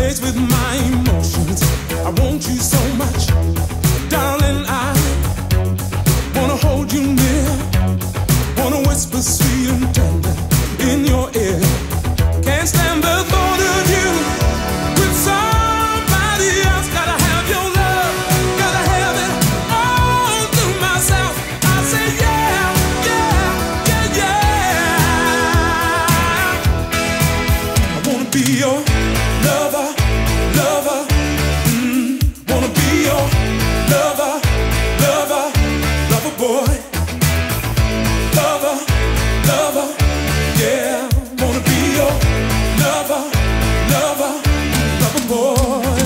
plays with my emotions. I want you so much, darling. I wanna hold you near, wanna whisper sweet and tender in your ear. Can't stand the thought of you with somebody else. Gotta have your love, gotta have it all to myself. I say yeah, yeah, yeah, yeah. I wanna be your lover, lover. Wanna be your lover, lover, lover boy. Lover, lover, yeah. Wanna be your lover, lover, lover boy.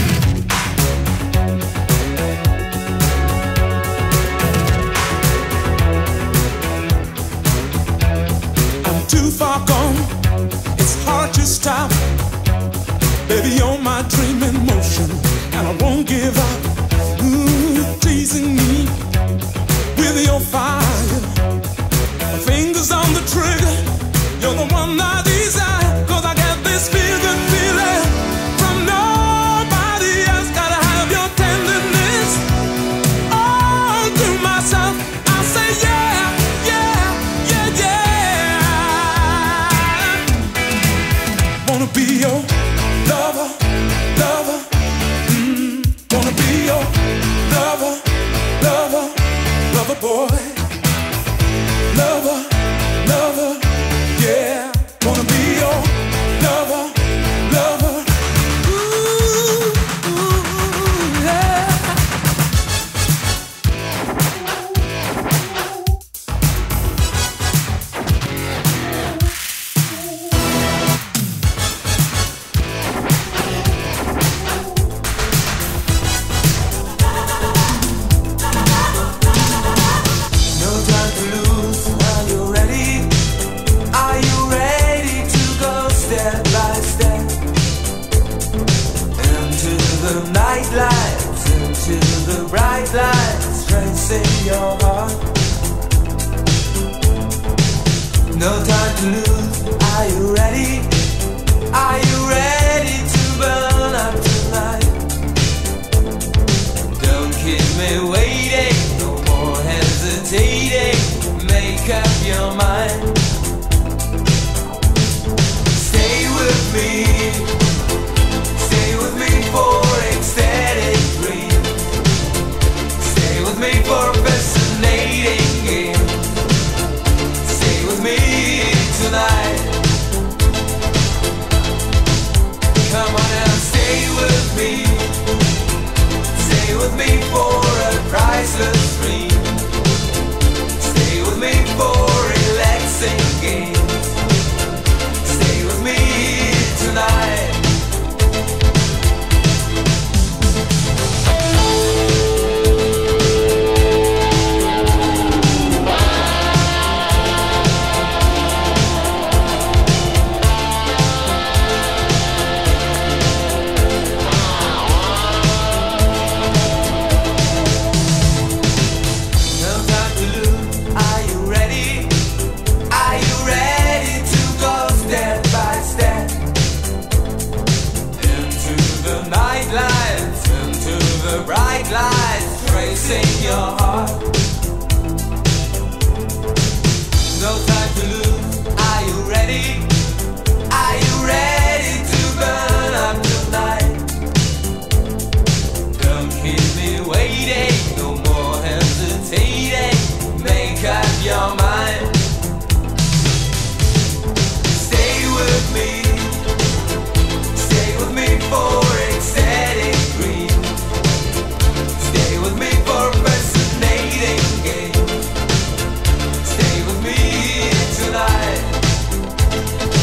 I'm too far gone, it's hard to stop. Baby, you're my dream in motion, and I won't give up. Teasing me with your fire, my fingers on the trigger. You're the one I desire, 'cause I get this feeling from nobody else. Gotta have your tenderness all to myself. I say yeah, yeah, yeah, yeah. Wanna be your lover, lover. Wanna be your lover, lover, lover boy. Lover, lover, yeah. Wanna be your lover, lover. Ooh, ooh, yeah. No time to lose. Are you ready? Are you ready to go step by step into the night lights, into the bright lights, tracing your heart? No time to lose. Are you ready? Are you ready to burn up tonight? Don't keep me waiting, no more hesitating. Make up your mind. Stay with me for ecstatic dream. Stay with me for a fascinating game. Stay with me tonight. Come on and stay with me. Stay with me for a priceless dream. Stay with me for relaxing games. Stay with me tonight. No time to lose. Are you ready? Are you ready to go step by step into the night lights, into the bright lights, tracing your heart? No time to lose. Are you ready? Are you ready to burn up tonight? Don't keep me waiting, no more hesitating. Make up your mind. Stay with me for ecstatic dream. Stay with me for a fascinating game. Stay with me tonight.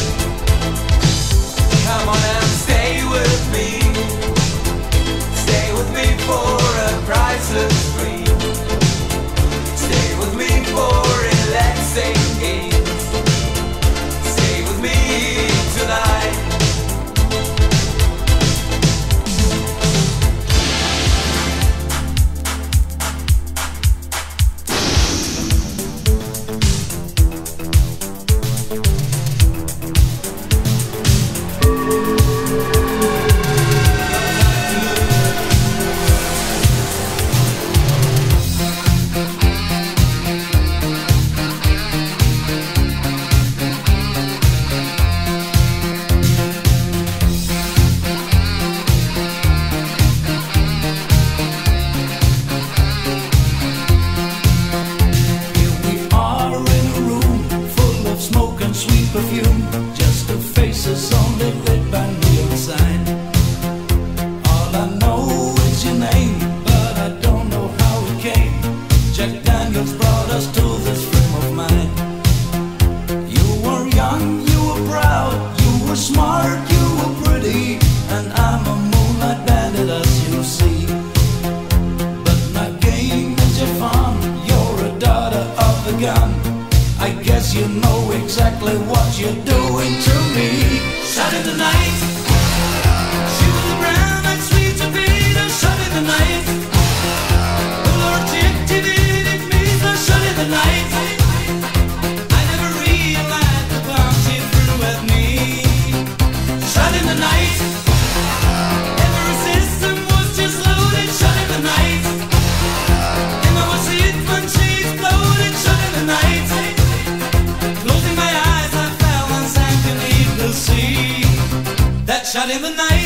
know exactly what you're doing to me. Shut in the night. She was a brown eyed sweet potato. Shut in the night. The Lord activated me, so shut in the night. I never realized the bomb she threw at me. Shut in the night. Every system was just loaded. Shut in the night. And I was hit when she exploded. Shut in the night. Closing my eyes, I fell and sank beneath the sea. That shut in the night.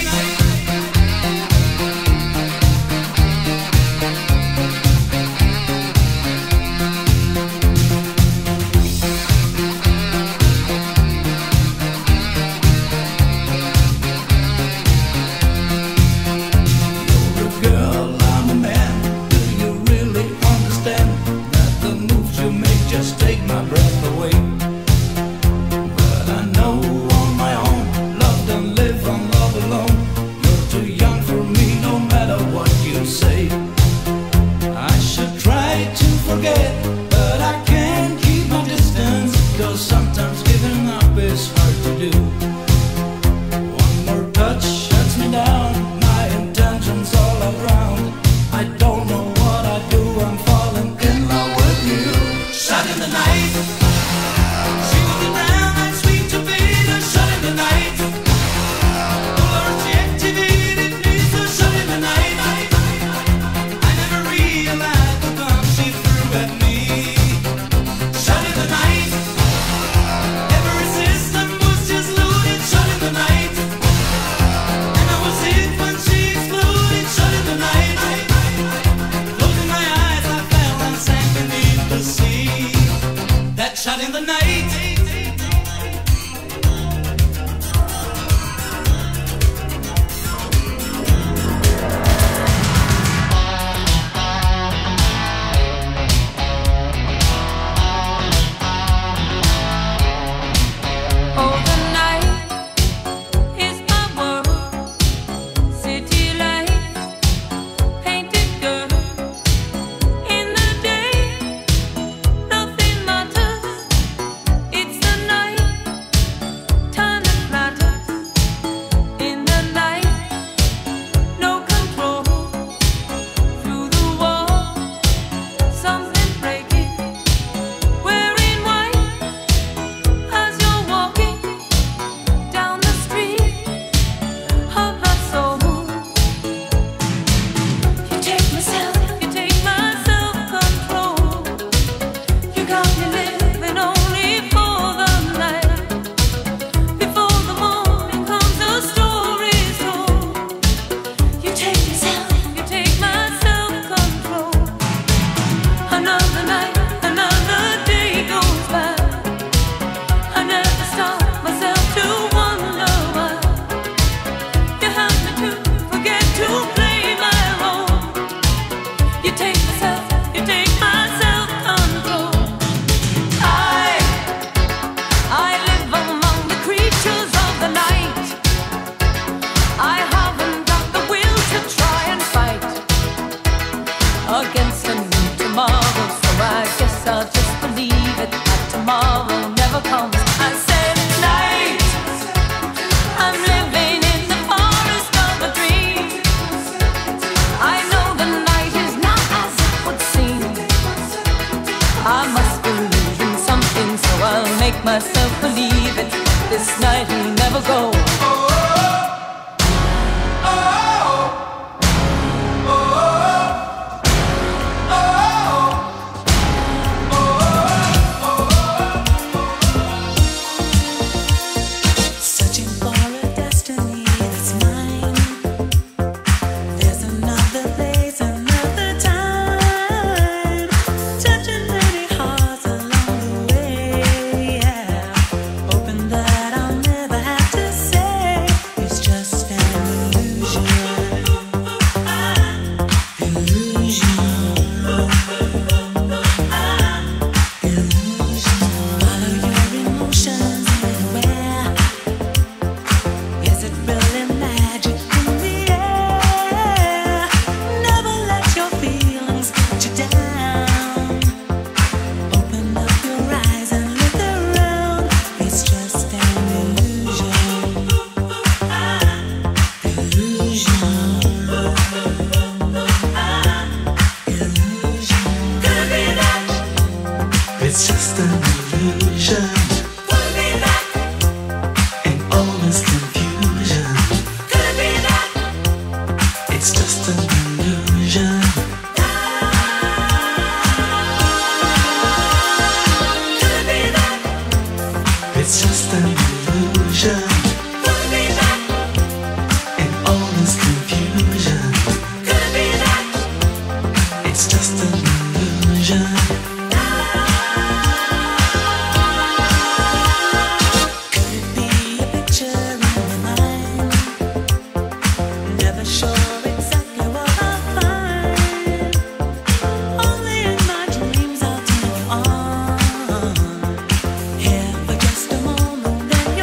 You're a girl, I'm a man. Do you really understand that the moves you make just take my breath away? But I know on my own, love don't live on love alone. You're too young for me, no matter what you say. I should try to forget, but I can't keep my distance, 'cause sometimes giving up is hard to do. One more touch shuts me down, my intentions all around. I don't know what I do, I'm falling in love with you. Shut in the night. She was a brown eyed sweet potato. Shut in the night. The Lord activated me, so shut in the night. I never realized the bomb she threw at me. Shut in the night. Every system was just loaded. Shut in the night. And I was hit when she exploded. Shut in the night. Closing my eyes, I fell and sank beneath the sea. That shut in the night. Oh, the night is my world. City lights, painted girl. In the day, nothing matters. It's the night, time that matters. In the night, no control. Through the wall, something breaking. Wearing white as you're walking down the street of my soul. You take my self-control. You got me living only for the night. Before the morning comes, the story's told. You take my self-control. Another night, another day goes by. I never stop myself to wonder why you help me to forget to play my role. You take my self-control. I live among the creatures of the night. I haven't got the will to try and fight against a new tomorrow, so I guess I'll just believe it that tomorrow never comes. I said night, I'm living in the forest of a dream. I know the night is not as it would seem. I must believe in something, so I'll make myself believe it. This night will never go. Searching for a destiny that's mine. There's another place, another time. Touching many hearts along the way. Yeah. Hoping that I'll never have to say It's just an illusion. Could it be that? In all this confusion, Could it be that? it's just an illusion. Could it be a picture in my mind? Never sure exactly what I'll find. Only in my dreams I'll turn you on. Here for just a moment, then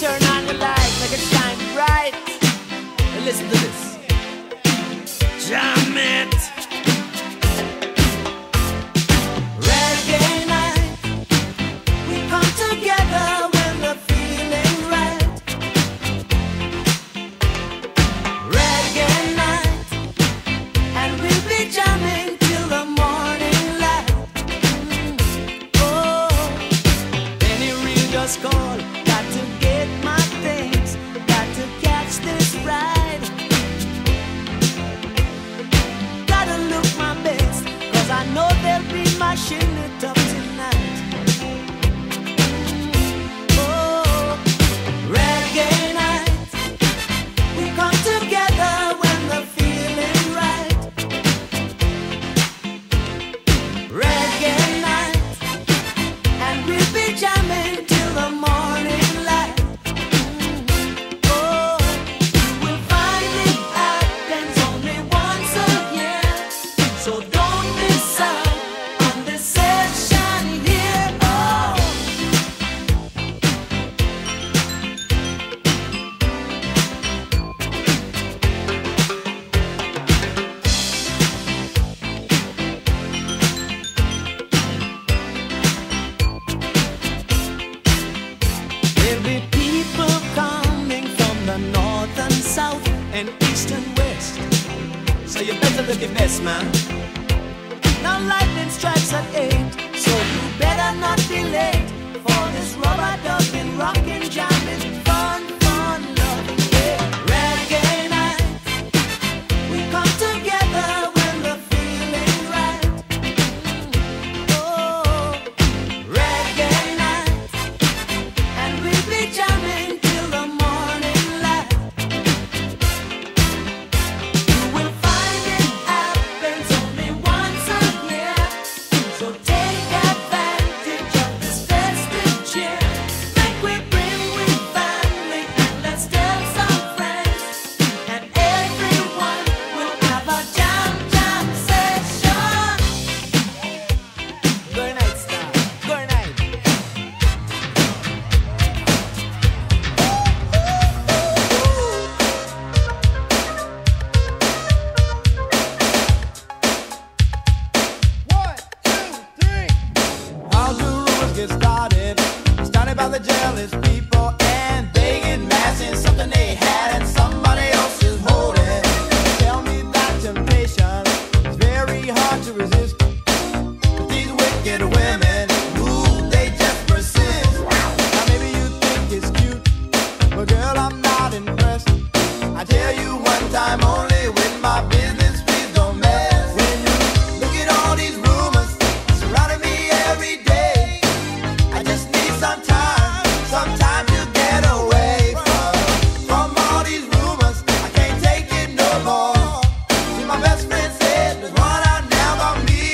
turn on the light, make it shine bright. And listen to this. Jam it. Reggae night, we come together when the feeling right. Reggae night, and we'll be jamming till the morning light. Oh, Any real just call. got to get my things, got to catch this ride. Gotta look my best, 'cause I know they'll be mashing it up tonight. Oh, reggae night, we come together when the feeling right. Reggae night, and we'll be jamming till the morning light. Oh, you will find it happens only once a year, so don't miss out on this session here. Oh. There'll be people coming from the north and south and east and west, so you better look your best, man. Now lightning strikes at 8, so you better not be late for this rubber ducking, rockin', jamming, fun, fun, love, yeah. Reggae night, we come together when the feeling right. Oh, reggae night, and we'll be jamming till the morning light. You will find it happens only once a year, so take advantage of this festive cheer. Make we bring with family and let's tell some friends, and everyone will have a jam jam session. Good night, star. Good night. How do rumors get started? Started by the jealous people, and they get mad in something they had and somebody else is holding. Tell me that temptation is very hard to resist. But these wicked women, ooh, they just persist. Now maybe you think it's cute, but girl, I'm not impressed. I tell you one time only, with my business, please don't mess. When you look at all these rumors surrounding me every day, I just need some time to get away from all these rumors. I can't take it no more. See, my best friend said there's one out now about me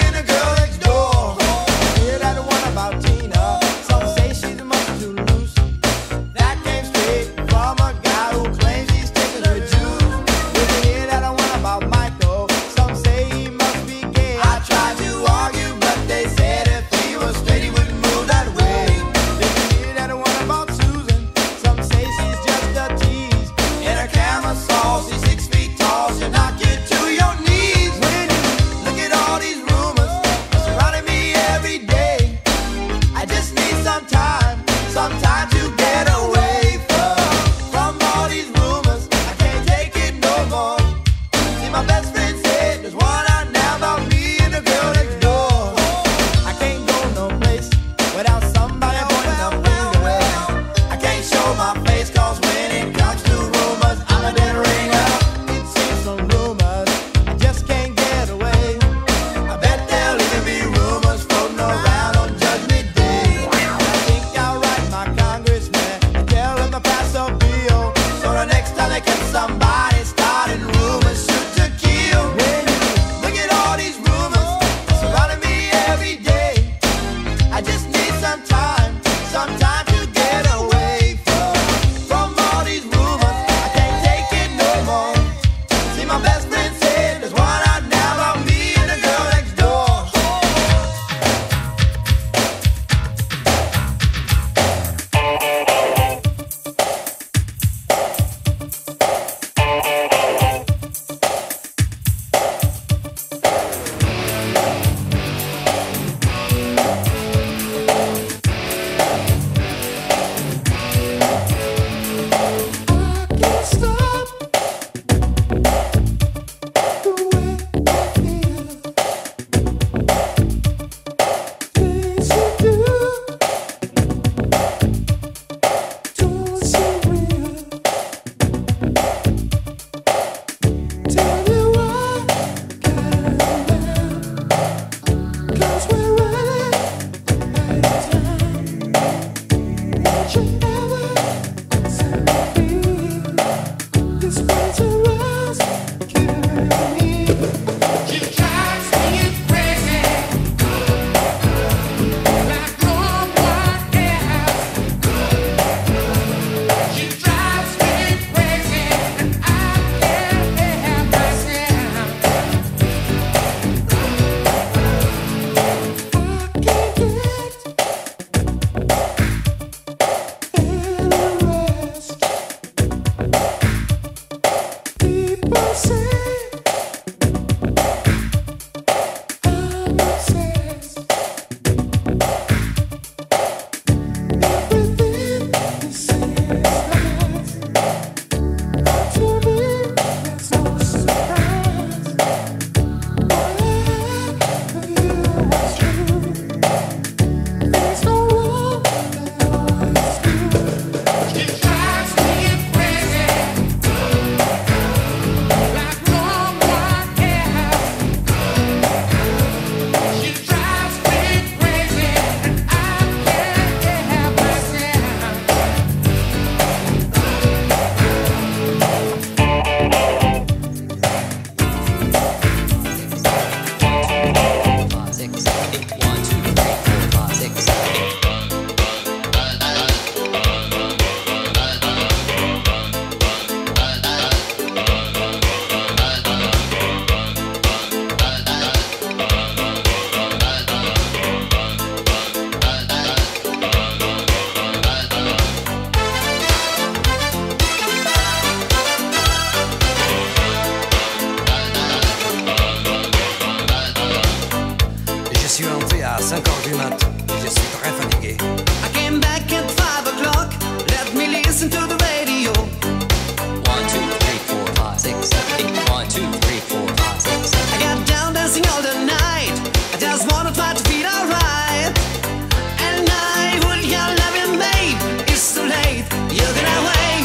5 heures du mat. Je suis très fatigué. I came back at 5 o'clock. Let me listen to the radio. 1, 2, 3, 4, 5, 6, 7, 8. 1, 2, 3, 4, 5, 6, 7, 8. I got down dancing all the night. I just wanna try to feel alright. And I would your loving babe. It's too late. You're gonna wait.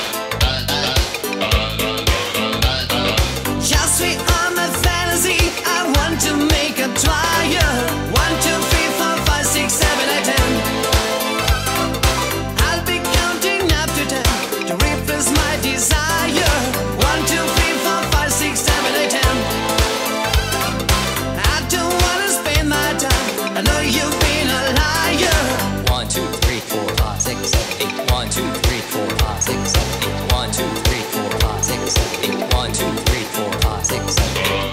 Just sweet on my fantasy. I want to make a trial. 1, 2, 3, 4, 5, 6, 7, 8, 10. I'll be counting up to 10 to replace my desire. 1, 2, 3, 4, 5, 6, 7, 8, 10. I don't wanna spend my time. I know you've been a liar. 1, 2, 3, 4, 5, 6, 7, 8. 1, 2, 3, 4, 5, 6, 7, 8. 1, 2, 3, 4, 5, 6, 7, 8. 1, 2, 3, 4, 5, 6, 7, 8.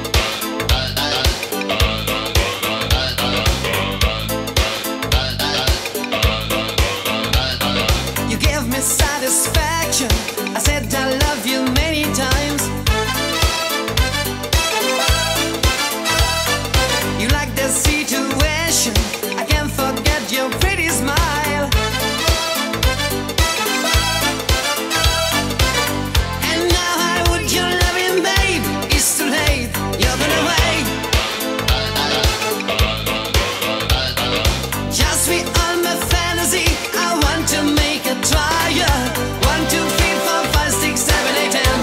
You gave me satisfaction. I said I love you many times. You like the situation. I can't forget your pretty smile. And now I would your loving babe. It's too late. You're gonna wait. Just sweet on my fantasy. I want to make a trial. 1, 2, 3, 4, 5, 6, 7, 8, 10.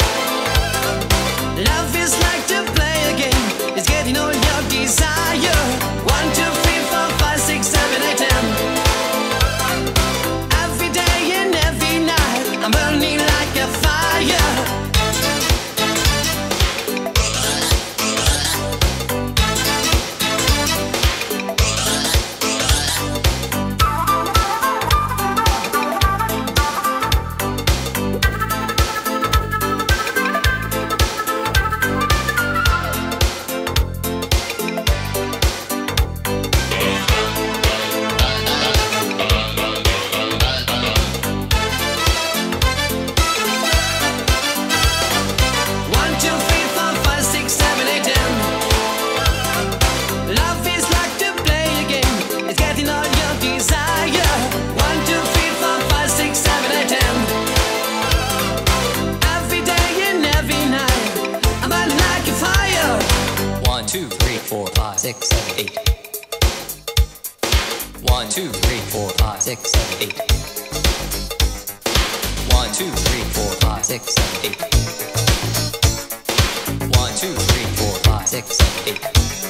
Love is like to play a game. It's getting all your desire. 1, 2, 3, 4, 5, 6, 7, 8, 10. Every day and every night, I'm burning like a fire. Love is like to play a game. It's getting all your desire. 1, 2, 3, 4, 5, 6, 7, 8, 10. Every day and every night, I'm burning like a fire. 1, 2, 3, 4, 5, 6, 7, 8. 1, 2, 3, 4, 5, 6, 7, 8. 1, 2, 3, 4, 5, 6, 7, 8. 1, 2, 3, 4, 5, 6, 7, 8.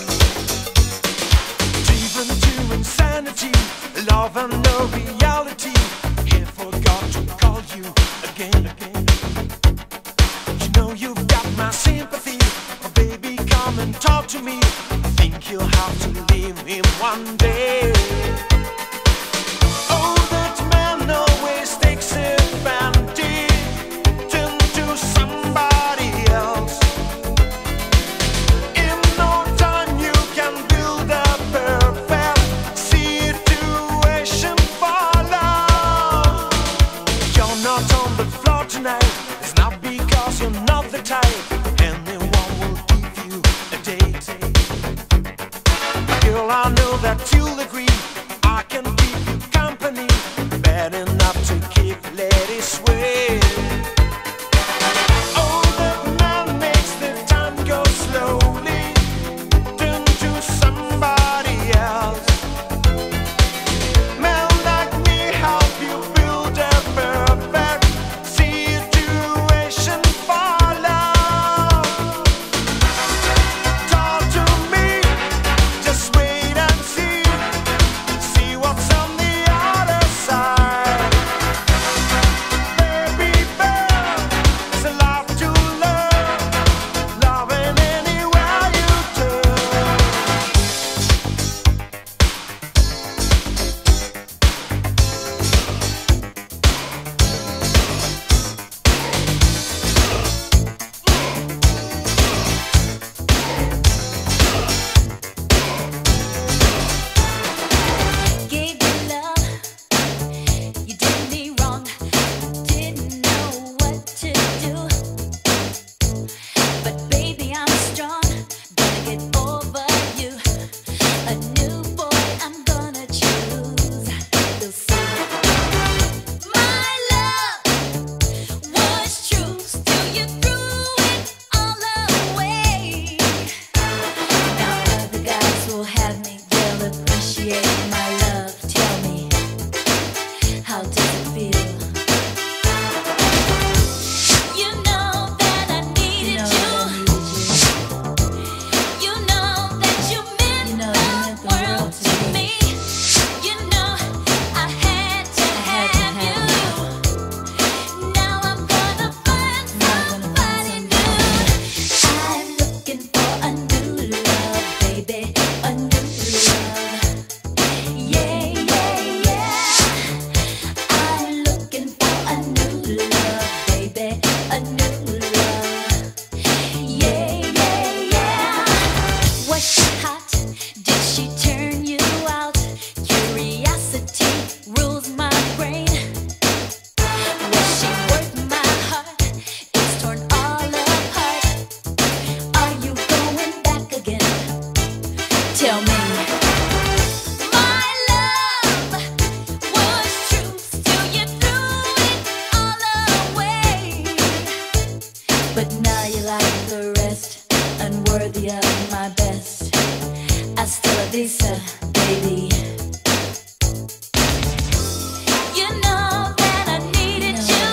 Driven to insanity, love and no reality. He forgot to call you again. You know you've got my sympathy. Oh, baby, come and talk to me. I think you'll have to leave him one day. Oh, that man always takes advantage. Turn to somebody else. In no time you can build a perfect situation for love. You're not on the floor tonight. It's not because you're not the type anyone will give you a date. Girl, I know that you'll agree. I can keep you company, bad enough to keep ladies sway. Oh, that man makes the time go slowly. Turn to somebody else. Man like me help you build a perfect situation for love. Talk to me, just wait and see. tell me. My love was true, still you threw it all away. But now you like the rest, unworthy of my best. Hasta la vista, baby. You know that I needed you.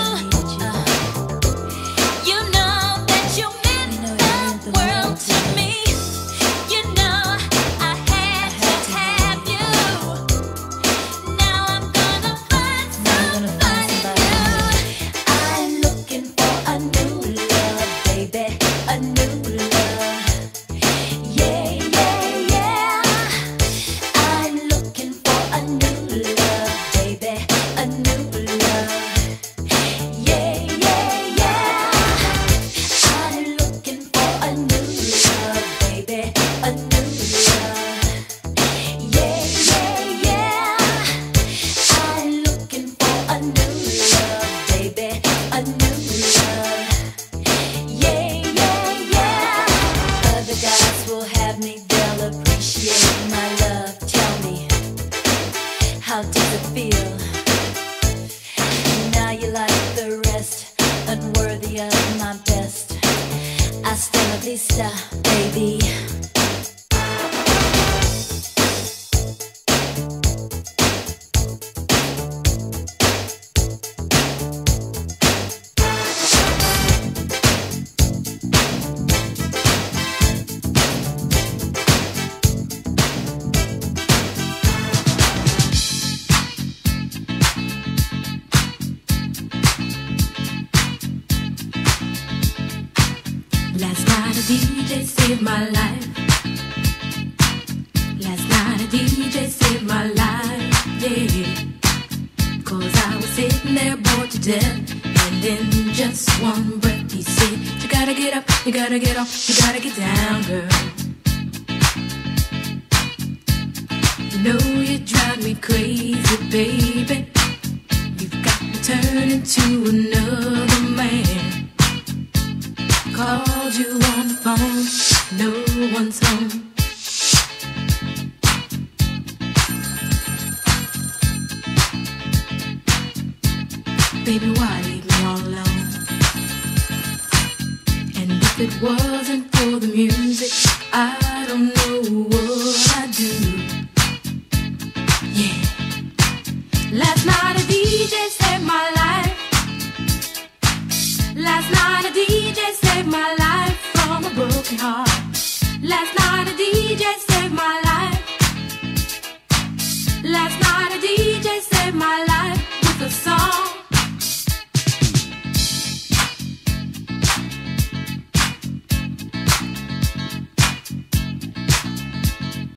You know that you meant the world to me. You know I had to have you. Now I'm gonna find somebody new. I'm looking for a new love, baby, a new love. Yeah, yeah, yeah. I'm looking for a new love, baby, a new love. Yeah, yeah, yeah. I'm looking for a new love, baby, a new love. Yeah, yeah, yeah. I'm looking for a new love, baby, a new love. Yeah, yeah, yeah. Other guys will have me, they'll appreciate my love. Tell me, how does it feel? Now you like the rest, unworthy of my best. Hasta la vista, baby. Last night a DJ saved my life. Last night a DJ saved my life, yeah. 'Cause I was sitting there bored to death, and in just one breath he said, you gotta get up, you gotta get off, you gotta get down, girl. You know you drive me crazy, baby. You've got me turning to another man. Called you on the phone, no one's home. Baby, why leave me all alone? And if it wasn't for the music, I don't know what I'd do. Yeah. Last night a DJ saved my life. Last night a DJ saved my life from a broken heart. Last night a DJ saved my life.